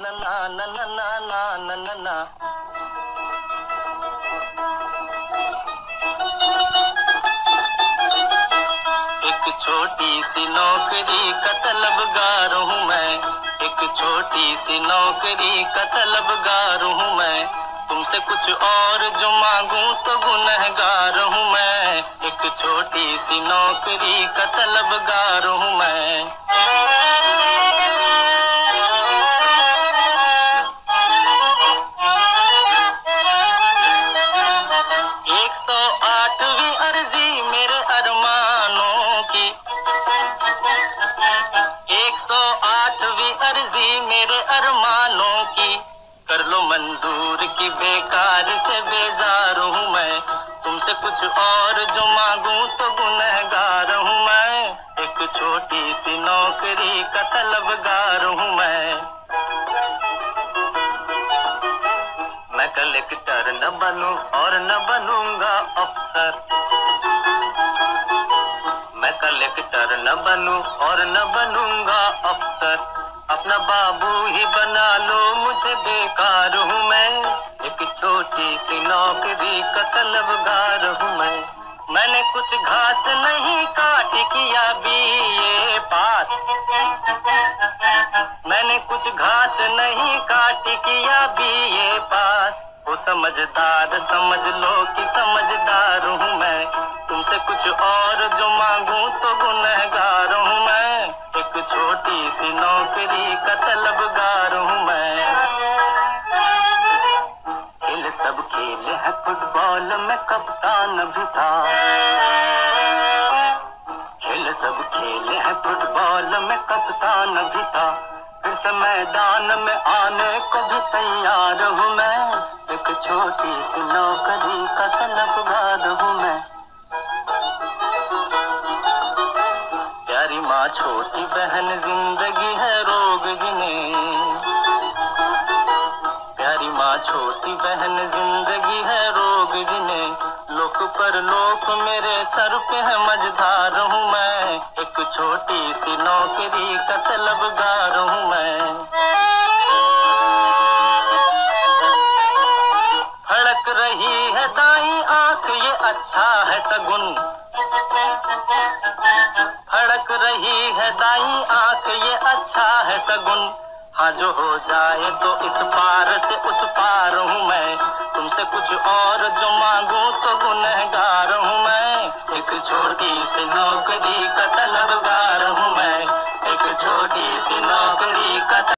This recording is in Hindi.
ना ना ना ना ना ना ना ना ना। एक छोटी सी नौकरी का तलबगार हूँ मैं, एक छोटी सी नौकरी का तलबगार हूँ मैं। तुमसे कुछ और जो मांगूं तो गुनहगार हूँ मैं, एक छोटी सी नौकरी का तलबगार हूँ मैं। 108वीं अर्जी मेरे अरमानों की, 108वीं अर्जी मेरे अरमानों की। कर लो मंजूर की बेकार से बेजार हूँ मैं, तुमसे कुछ और जो मांगूं तो गुनहगार हूँ मैं, एक छोटी सी नौकरी का तलबगार हूँ मैं। मैं कलेक्टर न बनूं और न बनूंगा अफसर, मैं कलेक्टर न बनूं और न बनूंगा अफसर। अपना बाबू ही बना लो मुझे बेकार हूँ मैं, एक छोटी सी नौकरी का तलबगार हूँ मैं। मैंने कुछ घास नहीं काटी किया बीए पास, मैंने कुछ घास नहीं काटी किया बीए पास। वो समझदार समझ लो कि समझदार हूँ मैं, तुमसे कुछ और जो मांगूं तो गुनहगार हूँ मैं, एक छोटी सी नौकरी का तलबगार हूँ मैं। खेल सब खेले है फुटबॉल में कप्तान भी था, खेल सब खेले हैं फुटबॉल में कप्तान भी था। फिर से मैदान में आने को भी तैयार हूँ मैं, एक छोटी सी नौकरी का तलबगार हूँ मैं। प्यारी माँ छोटी बहन जिंदगी है रोग जिन्हें, प्यारी माँ छोटी बहन जिंदगी है रोग जिन्हें। लोक पर लोक मेरे सर पे है मझधार हूँ मैं, एक छोटी सी नौकरी का तलबगार हूँ मैं। फड़क रही है दाई आंख ये अच्छा है सगुन, फड़क रही है दाई आंख ये अच्छा है सगुन। हाँ जो हो जाए तो इस पार से उस पार हूँ मैं, तुमसे कुछ और जो मांगूं तो गुनहगार हूँ मैं, एक छोटी सी नौकरी का तलबगार हूँ मैं, एक छोटी सी नौकरी का